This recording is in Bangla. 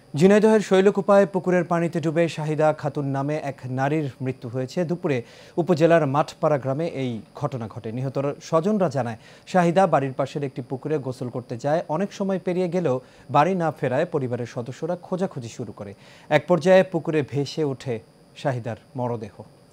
ঝিনাইদহের শৈলকুপায় পুকুরের পানিতে ডুবে শাহিদা খাতুন নামে এক নারীর মৃত্যু হয়েছে। দুপুরে উপজেলার মাঠপাড়া গ্রামে এই ঘটনা ঘটে। নিহতর স্বজনরা জানায়, শাহিদা বাড়ির পাশের একটি পুকুরে গোসল করতে যায়। অনেক সময় পেরিয়ে গেলেও বাড়ি না ফেরায় পরিবারের সদস্যরা খোঁজাখুঁজি শুরু করে। এক পর্যায়ে পুকুরে ভেসে ওঠে শাহিদার মরদেহ।